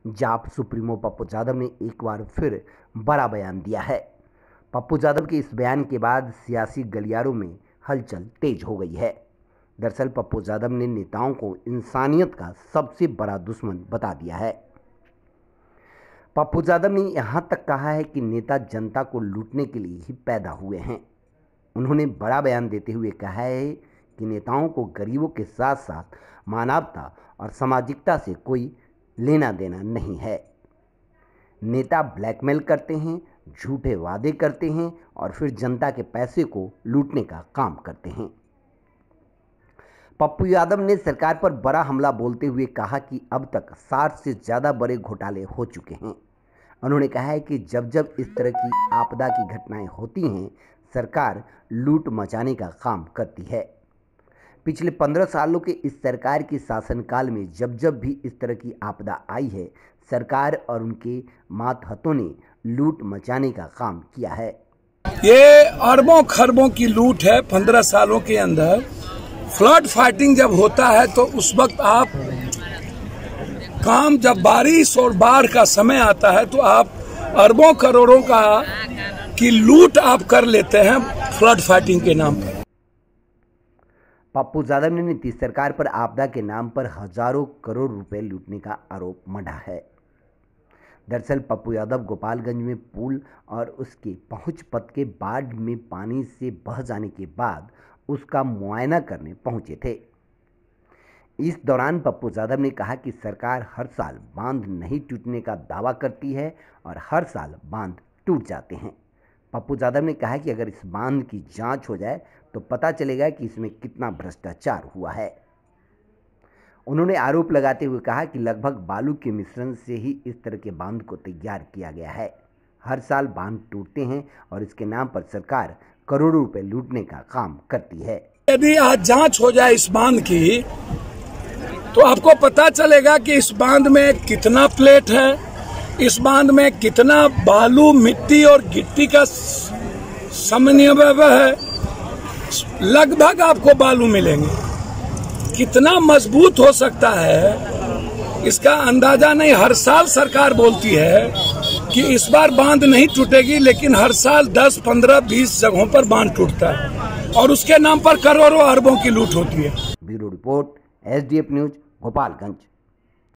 जाप सुप्रीमो पप्पू यादव ने एक बार फिर बड़ा बयान दिया है। पप्पू यादव के इस बयान के बाद सियासी गलियारों में हलचल तेज हो गई है। दरअसल पप्पू यादव ने नेताओं को इंसानियत का सबसे बड़ा दुश्मन बता दिया है। पप्पू यादव ने यहां तक कहा है कि नेता जनता को लूटने के लिए ही पैदा हुए हैं। उन्होंने बड़ा बयान देते हुए कहा है कि नेताओं को गरीबों के साथ साथ मानवता और सामाजिकता से कोई लेना देना नहीं है। नेता ब्लैकमेल करते हैं, झूठे वादे करते हैं और फिर जनता के पैसे को लूटने का काम करते हैं। पप्पू यादव ने सरकार पर बड़ा हमला बोलते हुए कहा कि अब तक 60 से ज़्यादा बड़े घोटाले हो चुके हैं। उन्होंने कहा है कि जब जब इस तरह की आपदा की घटनाएं होती हैं, सरकार लूट मचाने का काम करती है। पिछले 15 सालों के इस सरकार के शासनकाल में जब जब भी इस तरह की आपदा आई है, सरकार और उनके मातहतों ने लूट मचाने का काम किया है। ये अरबों खरबों की लूट है 15 सालों के अंदर। फ्लड फाइटिंग जब होता है तो उस वक्त आप काम, जब बारिश और बाढ़ का समय आता है तो आप अरबों करोड़ों की लूट आप कर लेते हैं फ्लड फाइटिंग के नाम पर। पप्पू यादव ने नीतीश सरकार पर आपदा के नाम पर हजारों करोड़ रुपए लूटने का आरोप मढ़ा है। दरअसल पप्पू यादव गोपालगंज में पुल और उसके पहुंच पथ के बाढ़ में पानी से बह जाने के बाद उसका मुआयना करने पहुंचे थे। इस दौरान पप्पू यादव ने कहा कि सरकार हर साल बांध नहीं टूटने का दावा करती है और हर साल बांध टूट जाते हैं। पप्पू यादव ने कहा कि अगर इस बांध की जांच हो जाए तो पता चलेगा कि इसमें कितना भ्रष्टाचार हुआ है। उन्होंने आरोप लगाते हुए कहा कि लगभग बालू के मिश्रण से ही इस तरह के बांध को तैयार किया गया है। हर साल बांध टूटते हैं और इसके नाम पर सरकार करोड़ों रुपए लूटने का काम करती है। यदि आज जांच हो जाए इस बांध की तो आपको पता चलेगा कि इस बांध में कितना प्लेट है, इस बांध में कितना बालू, मिट्टी और गिट्टी का समन्वय है। लगभग आपको बालू मिलेंगे। कितना मजबूत हो सकता है इसका अंदाजा नहीं। हर साल सरकार बोलती है कि इस बार बांध नहीं टूटेगी, लेकिन हर साल 10, 15, 20 जगहों पर बांध टूटता है और उसके नाम पर करोड़ों अरबों की लूट होती है। Bureau report, SDF news, Gopalganj.